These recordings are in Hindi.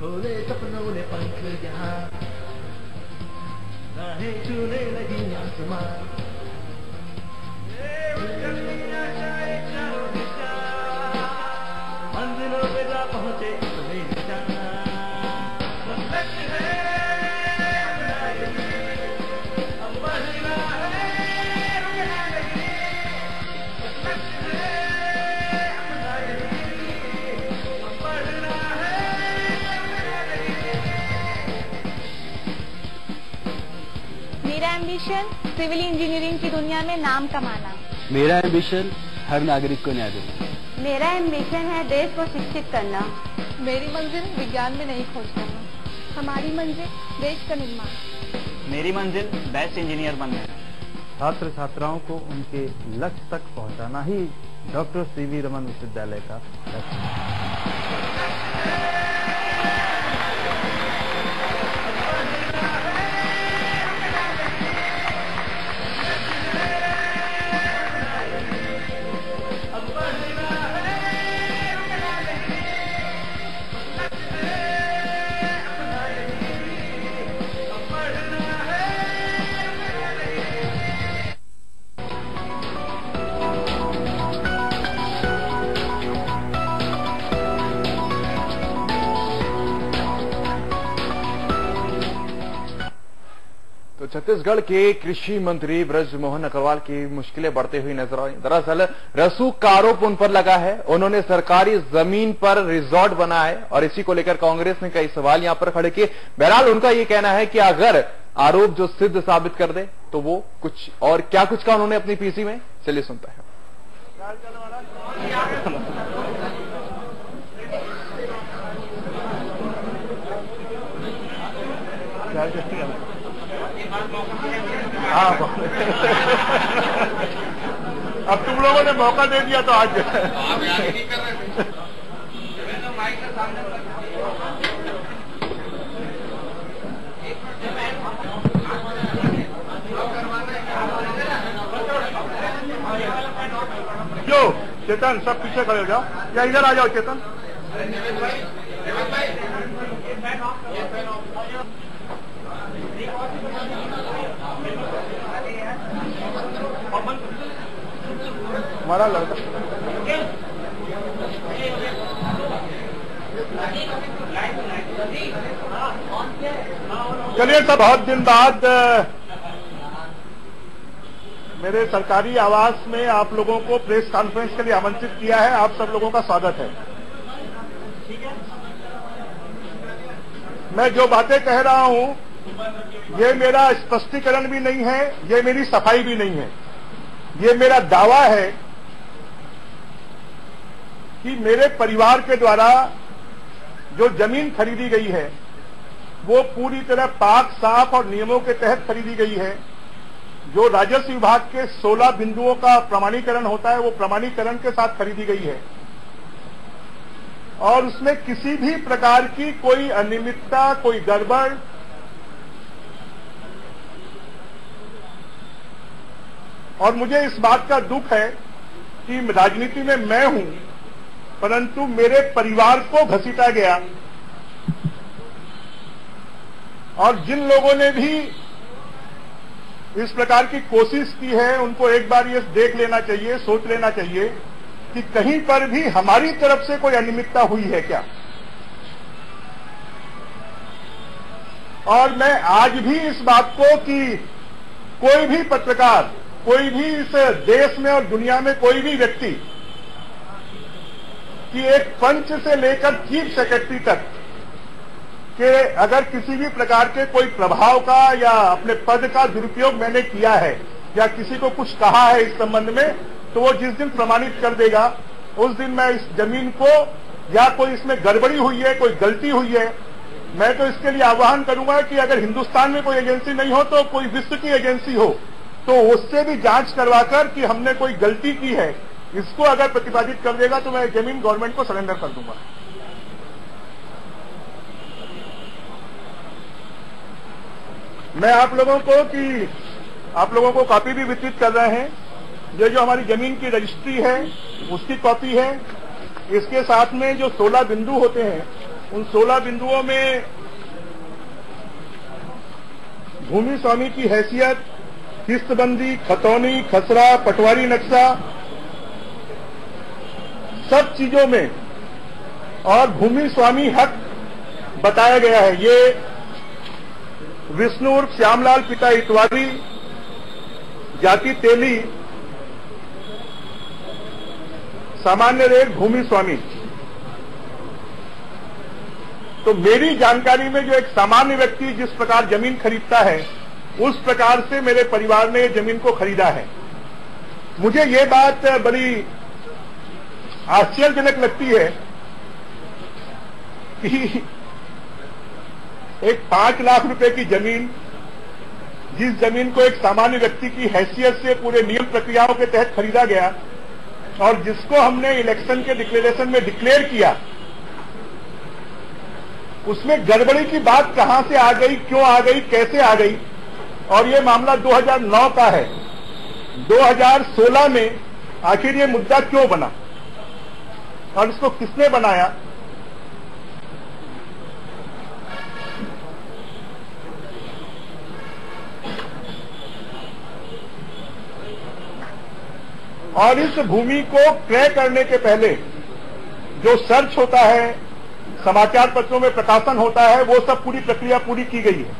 खोले सपनों ने पंख यहाँ, राहें छूने लगी आसमान, मंजिलों पे जा पहुंचे अपने निशान। मेरा एम्बिशन सिविल इंजीनियरिंग की दुनिया में नाम कमाना। मेरा एम्बिशन हर नागरिक को न्याय देना। मेरा एम्बिशन है देश को शिक्षित करना। मेरी मंजिल विज्ञान में नहीं खोज करना। हमारी मंजिल देश का निर्माण। मेरी मंजिल बेस्ट इंजीनियर बनना है। छात्र छात्राओं को उनके लक्ष्य तक पहुंचाना ही डॉक्टर सीवी रमन विश्वविद्यालय का लक्ष्य है। छत्तीसगढ़ के कृषि मंत्री ब्रिजमोहन अग्रवाल की मुश्किलें बढ़ती हुई नजर आई। दरअसल रसूख का आरोप उन पर लगा है। उन्होंने सरकारी जमीन पर रिजॉर्ट बनाया है और इसी को लेकर कांग्रेस ने कई सवाल यहां पर खड़े किए। बहरहाल उनका यह कहना है कि अगर आरोप जो सिद्ध साबित कर दे तो वो कुछ और क्या कुछ का उन्होंने अपनी पीसी में, चलिए सुनता है। अब तुम लोगों ने मौका दे दिया तो आज आप याद नहीं कर रहे थे। माइक के सामने जो चेतन सब पीछे खड़े हो जाओ या इधर आ जाओ चेतन। हमारा लड़का चलिए सब बहुत दिन बाद मेरे सरकारी आवास में आप लोगों को प्रेस कॉन्फ्रेंस के लिए आमंत्रित किया है। आप सब लोगों का स्वागत है। मैं जो बातें कह रहा हूं ये मेरा स्पष्टीकरण भी नहीं है, ये मेरी सफाई भी नहीं है। ये मेरा दावा है कि मेरे परिवार के द्वारा जो जमीन खरीदी गई है वो पूरी तरह पाक साफ और नियमों के तहत खरीदी गई है। जो राजस्व विभाग के 16 बिंदुओं का प्रमाणीकरण होता है वो प्रमाणीकरण के साथ खरीदी गई है और उसमें किसी भी प्रकार की कोई अनियमितता, कोई गड़बड़ और मुझे इस बात का दुख है कि राजनीति में मैं हूं परंतु मेरे परिवार को घसीटा गया और जिन लोगों ने भी इस प्रकार की कोशिश की है उनको एक बार ये देख लेना चाहिए, सोच लेना चाहिए कि कहीं पर भी हमारी तरफ से कोई अनियमितता हुई है क्या। और मैं आज भी इस बात को कि कोई भी पत्रकार, कोई भी इस देश में और दुनिया में कोई भी व्यक्ति कि एक पंच से लेकर चीफ सेक्रेटरी तक के अगर किसी भी प्रकार के कोई प्रभाव का या अपने पद का दुरुपयोग मैंने किया है या किसी को कुछ कहा है इस संबंध में तो वो जिस दिन प्रमाणित कर देगा उस दिन मैं इस जमीन को या कोई इसमें गड़बड़ी हुई है, कोई गलती हुई है, मैं तो इसके लिए आह्वान करूंगा कि अगर हिंदुस्तान में कोई एजेंसी नहीं हो तो कोई विश्व की एजेंसी हो तो उससे भी जांच करवाकर कि हमने कोई गलती की है इसको अगर प्रतिपादित कर देगा तो मैं जमीन गवर्नमेंट को सरेंडर कर दूंगा। मैं आप लोगों को कॉपी भी वितरित कर रहे हैं। ये जो हमारी जमीन की रजिस्ट्री है उसकी कॉपी है। इसके साथ में जो 16 बिंदु होते हैं उन 16 बिंदुओं में भूमि स्वामी की हैसियत, किस्तबंदी, खतौनी, खसरा, पटवारी नक्शा, सब चीजों में और भूमि स्वामी हक बताया गया है। ये विष्णु उर्फ श्यामलाल पिता इतवारी, जाति तेली, सामान्य रेट भूमि स्वामी। तो मेरी जानकारी में जो एक सामान्य व्यक्ति जिस प्रकार जमीन खरीदता है उस प्रकार से मेरे परिवार ने जमीन को खरीदा है। मुझे ये बात बड़ी आश्चर्यजनक लगती है कि एक 5 लाख रुपए की जमीन, जिस जमीन को एक सामान्य व्यक्ति की हैसियत से पूरे नियम प्रक्रियाओं के तहत खरीदा गया और जिसको हमने इलेक्शन के डिक्लेरेशन में डिक्लेयर किया, उसमें गड़बड़ी की बात कहां से आ गई, क्यों आ गई, कैसे आ गई। और ये मामला 2009 का है। 2016 में आखिर ये मुद्दा क्यों बना और इसको किसने बनाया, और इस भूमि को क्रय करने के पहले जो सर्च होता है, समाचार पत्रों में प्रकाशन होता है, वो सब पूरी प्रक्रिया पूरी की गई है।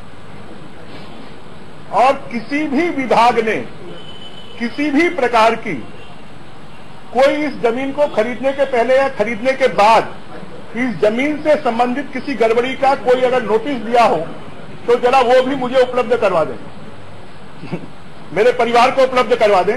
और किसी भी विभाग ने किसी भी प्रकार की कोई इस जमीन को खरीदने के पहले या खरीदने के बाद इस जमीन से संबंधित किसी गड़बड़ी का कोई अगर नोटिस दिया हो तो जरा वो भी मुझे उपलब्ध करवा दें, मेरे परिवार को उपलब्ध करवा दें।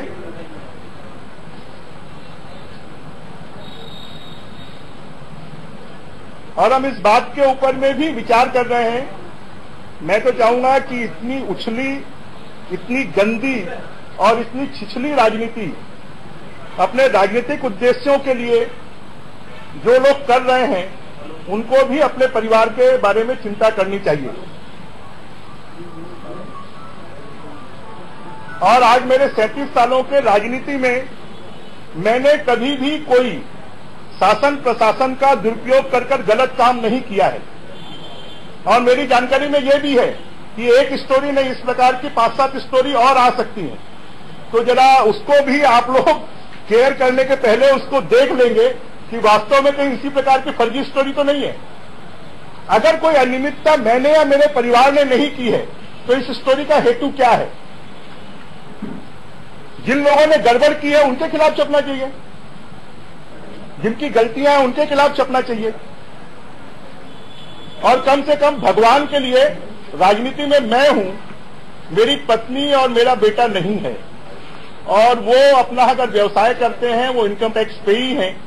और हम इस बात के ऊपर में भी विचार कर रहे हैं। मैं तो चाहूंगा कि इतनी उछली, इतनी गंदी और इतनी छिछली राजनीति अपने राजनीतिक उद्देश्यों के लिए जो लोग कर रहे हैं उनको भी अपने परिवार के बारे में चिंता करनी चाहिए। और आज मेरे 37 सालों के राजनीति में मैंने कभी भी कोई शासन प्रशासन का दुरुपयोग कर गलत काम नहीं किया है। और मेरी जानकारी में यह भी है कि एक स्टोरी नहीं, इस प्रकार की 5-7 स्टोरी और आ सकती हैं। तो जरा उसको भी आप लोग केयर करने के पहले उसको देख लेंगे कि वास्तव में कहीं इसी प्रकार की फर्जी स्टोरी तो नहीं है। अगर कोई अनियमितता मैंने या मेरे परिवार ने नहीं की है तो इस स्टोरी का हेतु क्या है। जिन लोगों ने गड़बड़ की है उनके खिलाफ छपना चाहिए, जिनकी गलतियां हैं उनके खिलाफ छपना चाहिए। और कम से कम भगवान के लिए राजनीति में मैं हूं, मेरी पत्नी और मेरा बेटा नहीं है, और वो अपना अगर व्यवसाय करते हैं, वो इनकम टैक्स पे ही हैं,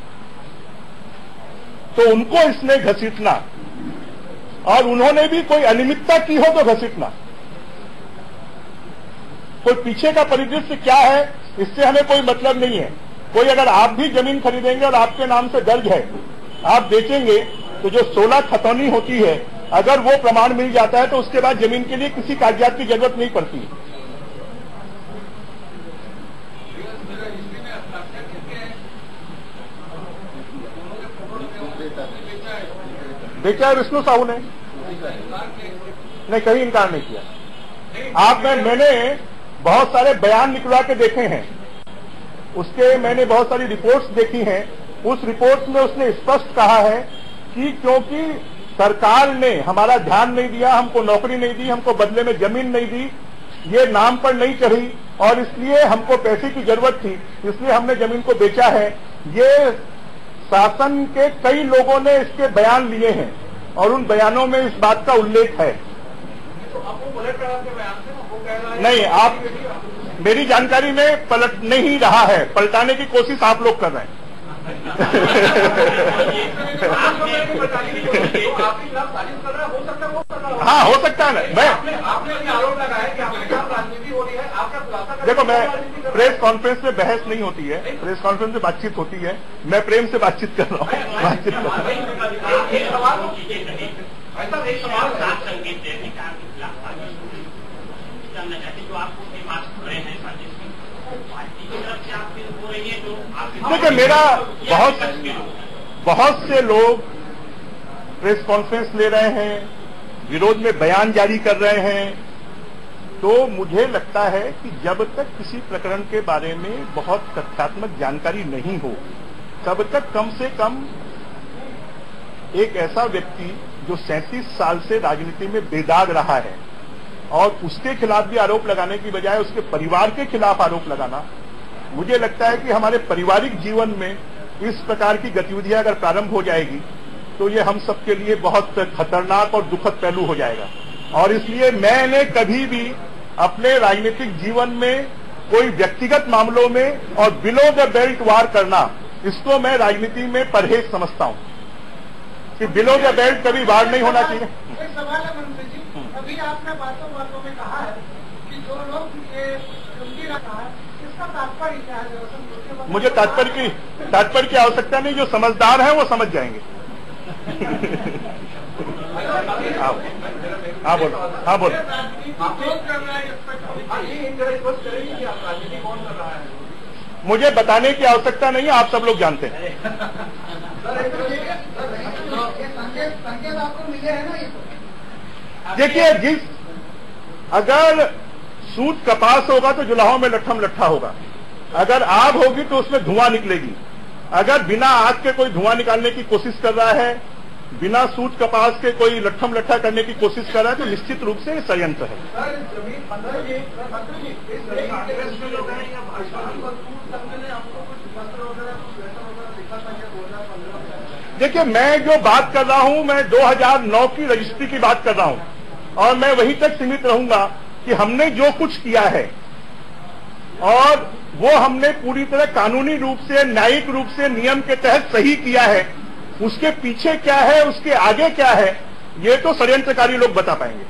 तो उनको इसमें घसीटना और उन्होंने भी कोई अनियमितता की हो तो घसीटना, कोई पीछे का परिदृश्य क्या है इससे हमें कोई मतलब नहीं है। कोई अगर आप भी जमीन खरीदेंगे और आपके नाम से दर्ज है, आप बेचेंगे, तो जो 16 खतौनी होती है अगर वो प्रमाण मिल जाता है तो उसके बाद जमीन के लिए किसी कागजात की जरूरत नहीं पड़ती। बेचा है विष्णु साहू ने, नहीं कहीं इनकार नहीं किया। आप मैंने बहुत सारे बयान निकलवा के देखे हैं, उसके मैंने बहुत सारी रिपोर्ट्स देखी हैं। उस रिपोर्ट में उसने स्पष्ट कहा है कि क्योंकि सरकार ने हमारा ध्यान नहीं दिया, हमको नौकरी नहीं दी, हमको बदले में जमीन नहीं दी, ये नाम पर नहीं चढ़ी और इसलिए हमको पैसे की जरूरत थी, इसलिए हमने जमीन को बेचा है। ये शासन के कई लोगों ने इसके बयान लिए हैं और उन बयानों में इस बात का उल्लेख है। नहीं, आप मेरी जानकारी में पलट नहीं रहा है, पलटाने की कोशिश आप लोग कर रहे हैं। हाँ हो सकता है ना। मैं देखो, मैं प्रेस कॉन्फ्रेंस में बहस नहीं होती है, प्रेस कॉन्फ्रेंस में बातचीत होती है। मैं प्रेम से बातचीत कर रहा हूँ, बातचीत कर रहा देखिए, मेरा बहुत से लोग प्रेस कॉन्फ्रेंस ले रहे हैं, विरोध में बयान जारी कर रहे हैं, तो मुझे लगता है कि जब तक किसी प्रकरण के बारे में बहुत तथ्यात्मक जानकारी नहीं हो, तब तक कम से कम एक ऐसा व्यक्ति जो 37 साल से राजनीति में बेदाग रहा है और उसके खिलाफ भी आरोप लगाने की बजाय उसके परिवार के खिलाफ आरोप लगाना, मुझे लगता है कि हमारे पारिवारिक जीवन में इस प्रकार की गतिविधियां अगर प्रारंभ हो जाएगी तो ये हम सबके लिए बहुत खतरनाक और दुखद पहलू हो जाएगा। और इसलिए मैंने कभी भी अपने राजनीतिक जीवन में कोई व्यक्तिगत मामलों में और बिलो द बेल्ट वार करना, इसको मैं राजनीति में परहेज समझता हूं कि बिलो द बेल्ट कभी वार नहीं होना चाहिए। एक सवाल है मंत्री जी, अभी आपने बातों में कहा है कि जो लोग ये चुनगी रखा है, इसका तात्पर्य क्या है? मुझे तात्पर्य की आवश्यकता नहीं, जो समझदार है वो समझ जाएंगे। हाँ बोलो। मुझे बताने की आवश्यकता नहीं है, आप सब लोग जानते हैं। देखिए, अगर सूत कपास होगा तो जुलाहों में लट्ठम लट्ठा होगा, अगर आग होगी तो उसमें धुआं निकलेगी। अगर बिना आग के कोई धुआं निकालने की कोशिश कर रहा है, बिना सूत कपास के कोई लट्ठम लट्ठा करने की कोशिश कर रहा है, तो निश्चित रूप से ये षड्यंत्र है। देखिए, मैं जो बात कर रहा हूं, मैं 2009 की रजिस्ट्री की बात कर रहा हूं और मैं वहीं तक सीमित रहूंगा कि हमने जो कुछ किया है और वो हमने पूरी तरह कानूनी रूप से, न्यायिक रूप से, नियम के तहत सही किया है। उसके पीछे क्या है, उसके आगे क्या है, ये तो षड्यंत्रकारी लोग बता पाएंगे।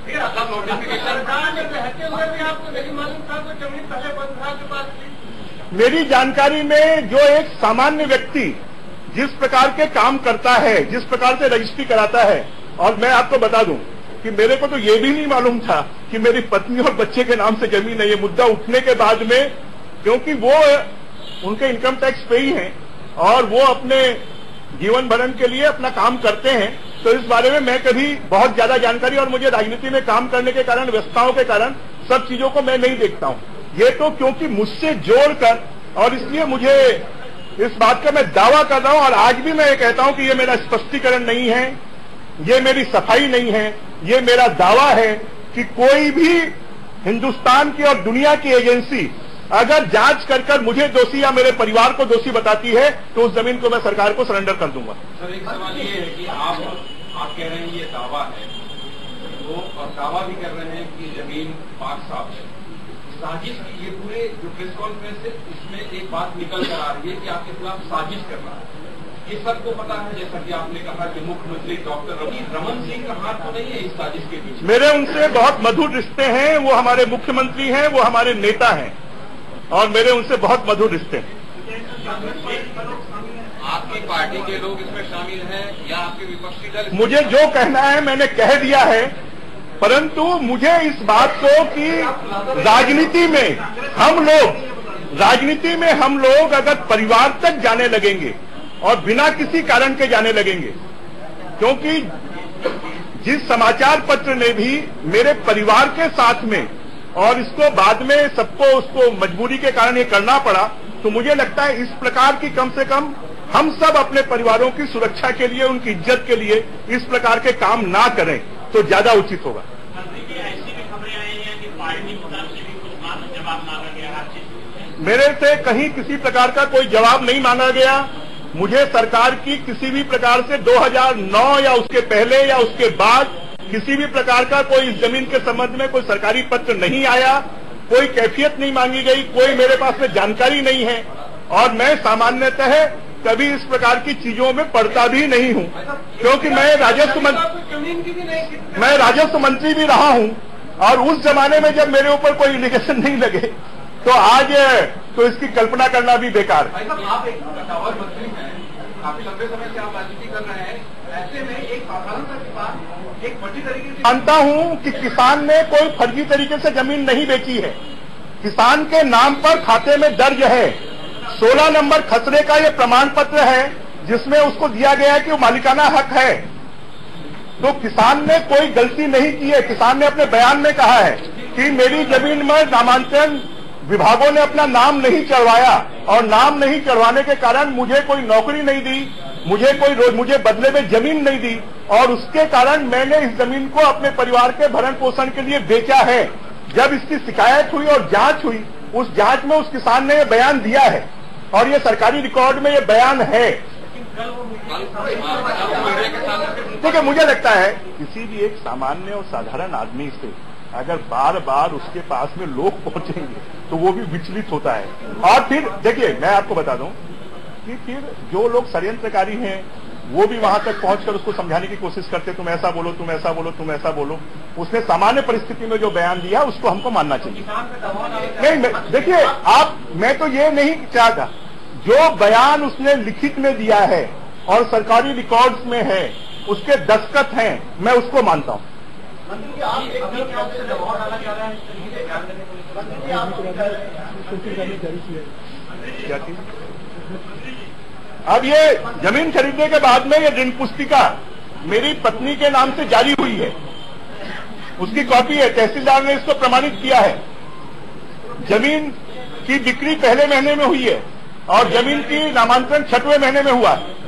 मेरी जानकारी में जो एक सामान्य व्यक्ति जिस प्रकार के काम करता है, जिस प्रकार से रजिस्ट्री कराता है, और मैं आपको बता दूं कि मेरे को तो ये भी नहीं मालूम था कि मेरी पत्नी और बच्चे के नाम से जमीन है। ये मुद्दा उठने के बाद में, क्योंकि वो उनके इनकम टैक्स पे ही हैं और वो अपने जीवन भरण के लिए अपना काम करते हैं, तो इस बारे में मैं कभी बहुत ज्यादा जानकारी, और मुझे राजनीति में काम करने के कारण, व्यस्तताओं के कारण सब चीजों को मैं नहीं देखता हूं। ये तो क्योंकि मुझसे जोड़कर, और इसलिए मुझे इस बात का मैं दावा कर रहा हूं और आज भी मैं ये कहता हूं कि ये मेरा स्पष्टीकरण नहीं है, ये मेरी सफाई नहीं है, ये मेरा दावा है कि कोई भी हिंदुस्तान की और दुनिया की एजेंसी अगर जांच कर मुझे दोषी या मेरे परिवार को दोषी बताती है तो उस जमीन को मैं सरकार को सरेंडर कर दूंगा। सर, एक सवाल ये है कि आप कह रहे हैं ये दावा है, तो और दावा भी कर रहे हैं कि जमीन पाक साफ है। साजिश की ये पूरे जो प्रेस कॉन्फ्रेंस है, इसमें एक बात निकल कर आ रही है कि आपके खिलाफ साजिश कर रहा है। ये सबको पता है, जैसा कि आपने कहा कि मुख्यमंत्री डॉक्टर रमन सिंह का हाथ तो नहीं है इस साजिश के पीछे। मेरे उनसे बहुत मधुर रिश्ते हैं, वो हमारे मुख्यमंत्री हैं, वो हमारे नेता हैं और मेरे उनसे बहुत मधुर रिश्ते हैं। आपकी पार्टी के लोग इसमें शामिल हैं या आपके विपक्षी दल? मुझे जो कहना है मैंने कह दिया है, परंतु मुझे इस बात को कि राजनीति में हम लोग अगर परिवार तक जाने लगेंगे और बिना किसी कारण के जाने लगेंगे, क्योंकि जिस समाचार पत्र ने भी मेरे परिवार के साथ में, और इसको बाद में सबको उसको मजबूरी के कारण ये करना पड़ा, तो मुझे लगता है इस प्रकार की कम से कम हम सब अपने परिवारों की सुरक्षा के लिए, उनकी इज्जत के लिए इस प्रकार के काम ना करें तो ज्यादा उचित होगा। ऐसी भी खबरें आई हैं कि पार्टी की तरफ से भी कुछ जवाब मांगा गया, मेरे से कहीं किसी प्रकार का कोई जवाब नहीं मांगा गया। मुझे सरकार की किसी भी प्रकार से 2009 या उसके पहले या उसके बाद किसी भी प्रकार का कोई इस जमीन के संबंध में कोई सरकारी पत्र नहीं आया, कोई कैफियत नहीं मांगी गई, कोई मेरे पास में जानकारी नहीं है और मैं सामान्यतः कभी इस प्रकार की चीजों में पड़ता भी नहीं हूं, क्योंकि मैं राजस्व मंत्री भी रहा हूं और उस जमाने में जब मेरे ऊपर कोई एलिगेशन नहीं लगे तो आज तो इसकी कल्पना करना भी बेकार है। आप एक पेशावर मंत्री हैं, काफी लंबे समय से आप राजनीति कर रहे हैं, ऐसे में एक साधारण सा किसान एक फर्जी तरीके से, मानता हूं कि किसान ने कोई फर्जी तरीके से जमीन नहीं बेची है। किसान के नाम पर खाते में दर्ज है 16 नंबर खसरे का ये प्रमाण पत्र है जिसमें उसको दिया गया है कि वो मालिकाना हक है। तो किसान ने कोई गलती नहीं की है। किसान ने अपने बयान में कहा है कि मेरी जमीन में नामांकन विभागों ने अपना नाम नहीं चढ़वाया और नाम नहीं चढ़वाने के कारण मुझे कोई नौकरी नहीं दी, मुझे बदले में जमीन नहीं दी और उसके कारण मैंने इस जमीन को अपने परिवार के भरण पोषण के लिए बेचा है। जब इसकी शिकायत हुई और जांच हुई, उस जांच में उस किसान ने ये बयान दिया है और ये सरकारी रिकॉर्ड में ये बयान है। देखिए, मुझे लगता है किसी भी एक सामान्य और साधारण आदमी से अगर बार बार उसके पास में लोग पहुंचेंगे तो वो भी विचलित होता है। और फिर देखिए, मैं आपको बता दूं कि फिर जो लोग षड्यंत्रकारी हैं वो भी वहां तक पहुंचकर उसको समझाने की कोशिश करते, तुम ऐसा बोलो, तुम ऐसा बोलो, तुम ऐसा बोलो। उसने सामान्य परिस्थिति में जो बयान दिया उसको हमको मानना चाहिए। नहीं, देखिए मैं तो ये नहीं चाहता, जो बयान उसने लिखित में दिया है और सरकारी रिकॉर्ड्स में है, उसके दस्तखत हैं, मैं उसको मानता हूं। क्या चीज? अब ये जमीन खरीदने के बाद में ये ऋण पुस्तिका मेरी पत्नी के नाम से जारी हुई है, उसकी कॉपी है, तहसीलदार ने इसको प्रमाणित किया है। जमीन की बिक्री पहले महीने में हुई है और जमीन की नामांकन 6वें महीने में हुआ है।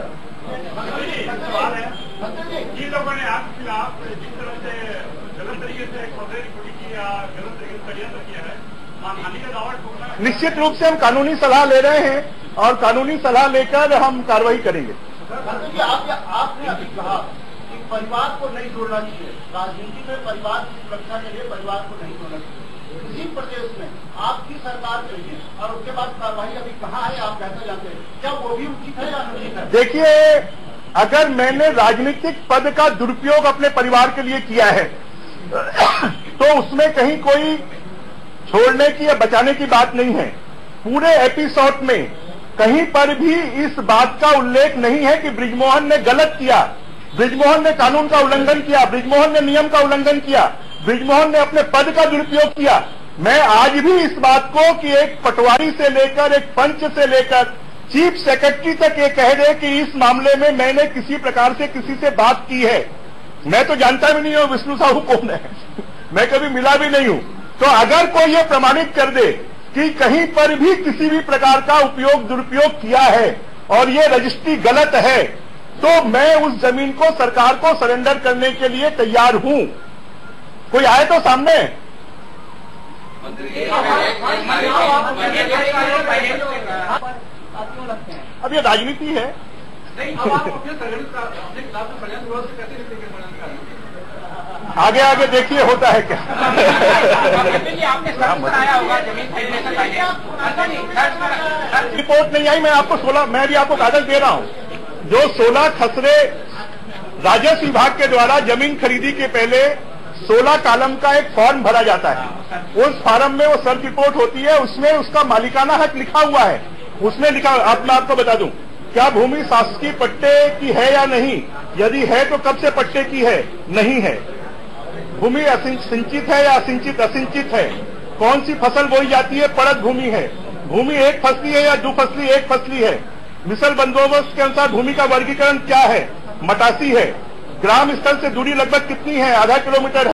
जिन लोगों ने आपके खिलाफ जिस तरह से गलत तरीके से खबरें रिपोर्ट की या गलत तरीके से षड्यंत्र किया है, मानहानि का दावा ठोकना है। निश्चित रूप से हम कानूनी सलाह ले रहे हैं और कानूनी सलाह लेकर हम कार्रवाई करेंगे। आपने अभी कहा कि परिवार को नहीं जोड़ना चाहिए, राजनीति में परिवार की सुरक्षा के लिए परिवार को नहीं जोड़ना चाहिए। इसी प्रदेश में आपकी सरकार रही है और उसके बाद कार्रवाई अभी कहाँ है आप कैसे जानते हैं? क्या वो भी उचित है या अनुचित है? देखिए, अगर मैंने राजनीतिक पद का दुरुपयोग अपने परिवार के लिए किया है तो उसमें कहीं कोई छोड़ने की या बचाने की बात नहीं है। पूरे एपिसोड में कहीं पर भी इस बात का उल्लेख नहीं है कि बृजमोहन ने गलत किया, बृजमोहन ने कानून का उल्लंघन किया, बृजमोहन ने नियम का उल्लंघन किया, बृजमोहन ने अपने पद का दुरुपयोग किया। मैं आज भी इस बात को कि एक पटवारी से लेकर एक पंच से लेकर चीफ सेक्रेटरी तक ये कह दे कि इस मामले में मैंने किसी प्रकार से किसी से बात की है। मैं तो जानता भी नहीं हूं विष्णु साहू कौन है, मैं कभी मिला भी नहीं हूं। तो अगर कोई ये प्रमाणित कर दे कि कहीं पर भी किसी भी प्रकार का उपयोग दुरुपयोग किया है और ये रजिस्ट्री गलत है, तो मैं उस जमीन को सरकार को सरेंडर करने के लिए तैयार हूं। कोई आए तो सामने। अब ये राजनीति है। आगे आगे देखिए होता है क्या। रिपोर्ट नहीं आई, मैं भी आपको कागज दे रहा हूं। जो 16 खसरे राजस्व विभाग के द्वारा जमीन खरीदी के पहले 16 कॉलम का एक फॉर्म भरा जाता है। उस फॉर्म में वो सर्च रिपोर्ट होती है, उसमें उसका मालिकाना हक लिखा हुआ है। उसमें लिखा, अब मैं आपको बता दूं, क्या भूमि शासकीय पट्टे की है या नहीं, यदि है तो कब से पट्टे की है, नहीं है, भूमि सिंचित है या असिंचित है, कौन सी फसल बोई जाती है, पड़त भूमि है, भूमि एक फसली है या दुफसली एक फसली है, मिसल बंदोबस्त के अनुसार भूमि का वर्गीकरण क्या है, मटासी है, ग्राम स्थल से दूरी लगभग कितनी है, आधा किलोमीटर